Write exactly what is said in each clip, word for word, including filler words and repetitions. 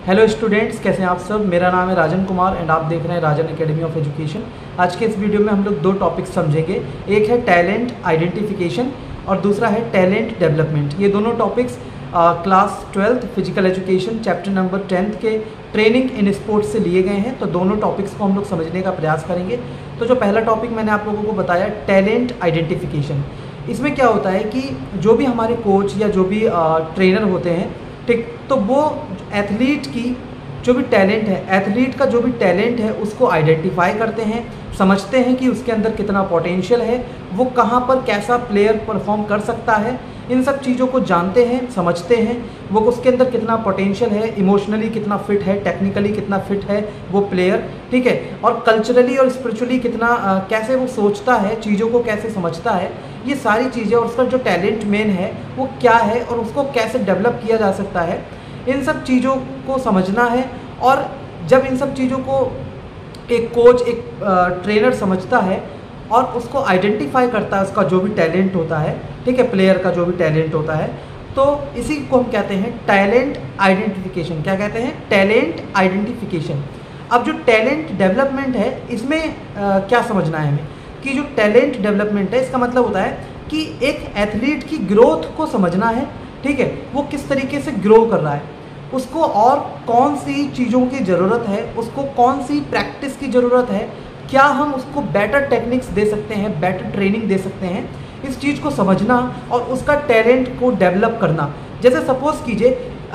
Hello students, कैसे हैं आप सब। मेरा नाम है राजन कुमार एंड आप देख रहे हैं राजन एकेडमी ऑफ एजुकेशन। आज के इस वीडियो में हम लोग दो टॉपिक्स समझेंगे। एक है टैलेंट आइडेंटिफिकेशन और दूसरा है टैलेंट डेवलपमेंट। ये दोनों topics class twelfth physical education chapter number tenth के ट्रेनिंग इन स्पोर्ट्स से लिए गए हैं। तो दोनों टॉपिक्स को हम लोग समझने का प्रयास करेंगे। तो जो पहला टॉपिक मैंने आप लोगों को बताया, टैलेंट आइडेंटिफिकेशन, इसमें क्या होता है कि जो भी हमारे कोच या जो भी ट्रेनर होते हैं, ठीक, तो वो एथलीट की जो भी टैलेंट है, एथलीट का जो भी टैलेंट है उसको आइडेंटिफाई करते हैं, समझते हैं कि उसके अंदर कितना पोटेंशियल है, वो कहाँ पर कैसा प्लेयर परफॉर्म कर सकता है। इन सब चीज़ों को जानते हैं, समझते हैं, वो उसके अंदर कितना पोटेंशियल है, इमोशनली कितना फिट है, टेक्निकली कितना फिट है वो प्लेयर, ठीक है, और कल्चरली और स्पिरिचुअली कितना आ, कैसे वो सोचता है, चीज़ों को कैसे समझता है, ये सारी चीज़ें, और उसका जो टैलेंट मेन है वो क्या है और उसको कैसे डेवलप किया जा सकता है, इन सब चीज़ों को समझना है। और जब इन सब चीज़ों को एक कोच, एक ट्रेनर समझता है और उसको आइडेंटिफाई करता है, उसका जो भी टैलेंट होता है, ठीक है, प्लेयर का जो भी टैलेंट होता है, तो इसी को हम कहते हैं टैलेंट आइडेंटिफिकेशन। क्या कहते हैं? Talent identification. अब जो टैलेंट डेवलपमेंट है, इसमें आ, क्या समझना है हमें कि जो टैलेंट डेवलपमेंट है, इसका मतलब होता है कि एक एथलीट की ग्रोथ को समझना है, ठीक है, वो किस तरीके से ग्रो कर रहा है, उसको और कौन सी चीज़ों की ज़रूरत है, उसको कौन सी प्रैक्टिस की ज़रूरत है, क्या हम उसको बेटर टेक्निक्स दे सकते हैं, बेटर ट्रेनिंग दे सकते हैं, इस चीज़ को समझना और उसका टैलेंट को डेवलप करना। जैसे सपोज़ कीजिए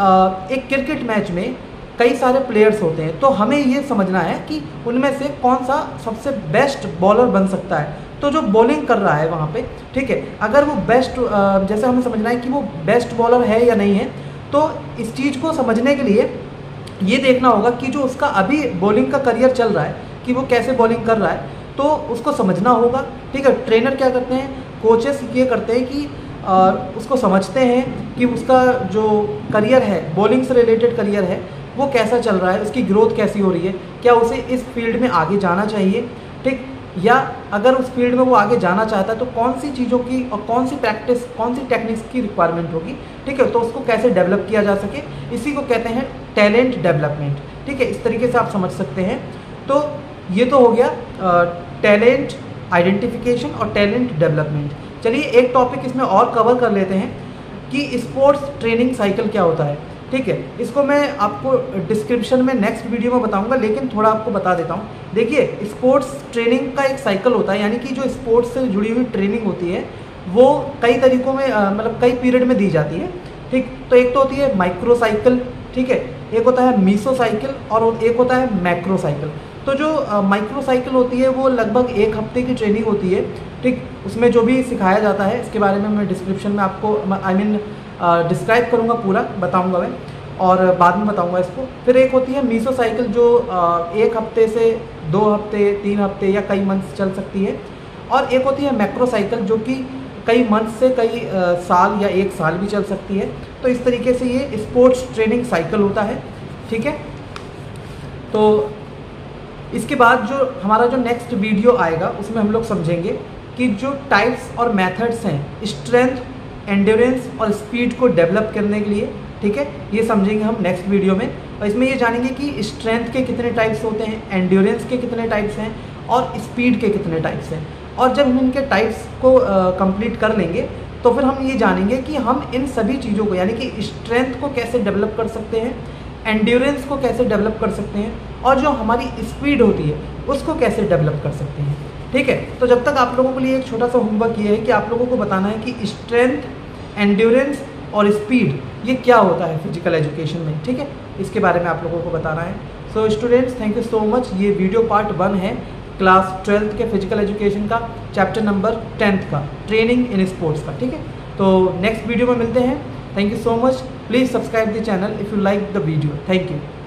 एक क्रिकेट मैच में कई सारे प्लेयर्स होते हैं, तो हमें ये समझना है कि उनमें से कौन सा सबसे बेस्ट बॉलर बन सकता है। तो जो बॉलिंग कर रहा है वहाँ पे, ठीक है, अगर वो बेस्ट, जैसे हमें समझना है कि वो बेस्ट बॉलर है या नहीं है, तो इस चीज़ को समझने के लिए ये देखना होगा कि जो उसका अभी बॉलिंग का करियर चल रहा है कि वो कैसे बॉलिंग कर रहा है, तो उसको समझना होगा, ठीक है। ट्रेनर क्या करते हैं, कोचेस ये करते हैं कि आ, उसको समझते हैं कि उसका जो करियर है, बॉलिंग से रिलेटेड करियर है, वो कैसा चल रहा है, उसकी ग्रोथ कैसी हो रही है, क्या उसे इस फील्ड में आगे जाना चाहिए, ठीक, या अगर उस फील्ड में वो आगे जाना चाहता है तो कौन सी चीज़ों की और कौन सी प्रैक्टिस, कौन सी टेक्निक्स की रिक्वायरमेंट होगी, ठीक है, तो उसको कैसे डेवलप किया जा सके, इसी को कहते हैं टैलेंट डेवलपमेंट, ठीक है। इस तरीके से आप समझ सकते हैं। तो ये तो हो गया टैलेंट आइडेंटिफिकेशन और टैलेंट डेवलपमेंट। चलिए एक टॉपिक इसमें और कवर कर लेते हैं कि स्पोर्ट्स ट्रेनिंग साइकिल क्या होता है, ठीक है। इसको मैं आपको डिस्क्रिप्शन में नेक्स्ट वीडियो में बताऊंगा, लेकिन थोड़ा आपको बता देता हूँ। देखिए, स्पोर्ट्स ट्रेनिंग का एक साइकिल होता है, यानी कि जो स्पोर्ट्स से जुड़ी हुई ट्रेनिंग होती है वो कई तरीकों में, मतलब कई पीरियड में दी जाती है, ठीक। तो एक तो होती है माइक्रो साइकिल, ठीक है, एक होता है मीसो साइकिल और एक होता है मैक्रो साइकिल। तो जो माइक्रो साइकिल होती है वो लगभग एक हफ्ते की ट्रेनिंग होती है, ठीक। उसमें जो भी सिखाया जाता है इसके बारे में मैं डिस्क्रिप्शन में आपको आई मीन डिस्क्राइब करूँगा, पूरा बताऊँगा मैं, और बाद में बताऊंगा इसको। फिर एक होती है मीसो साइकिल जो एक हफ्ते से दो हफ्ते, तीन हफ्ते या कई मंथ्स चल सकती है, और एक होती है मैक्रो साइकिल जो कि कई मंथ से कई साल या एक साल भी चल सकती है। तो इस तरीके से ये स्पोर्ट्स ट्रेनिंग साइकिल होता है, ठीक है। तो इसके बाद जो हमारा जो नेक्स्ट वीडियो आएगा उसमें हम लोग समझेंगे कि जो टाइप्स और मेथड्स हैं स्ट्रेंथ, एंड्योरेंस और स्पीड को डेवलप करने के लिए, ठीक है, ये समझेंगे हम नेक्स्ट वीडियो में। और इसमें ये जानेंगे कि स्ट्रेंथ के कितने टाइप्स होते हैं, एंड्योरेंस के कितने टाइप्स हैं और स्पीड के कितने टाइप्स हैं। और जब हम इनके टाइप्स को कंप्लीट कर लेंगे तो फिर हम ये जानेंगे कि हम इन सभी चीज़ों को, यानी कि स्ट्रेंथ को कैसे डेवलप कर सकते हैं, एंड्योरेंस को कैसे डेवलप कर सकते हैं, और जो हमारी स्पीड होती है उसको कैसे डेवलप कर सकते हैं, ठीक है। तो जब तक आप लोगों के लिए एक छोटा सा होमवर्क ये है कि आप लोगों को बताना है कि स्ट्रेंथ, एंड्योरेंस और स्पीड ये क्या होता है फिजिकल एजुकेशन में, ठीक है, इसके बारे में आप लोगों को बताना है। So students, thank you so much. ये वीडियो पार्ट वन है क्लास ट्वेल्थ के फिजिकल एजुकेशन का चैप्टर नंबर टेंथ का, ट्रेनिंग इन स्पोर्ट्स का, ठीक है। तो नेक्स्ट वीडियो में मिलते हैं। Thank you so much. Please subscribe the channel if you like the video. Thank you.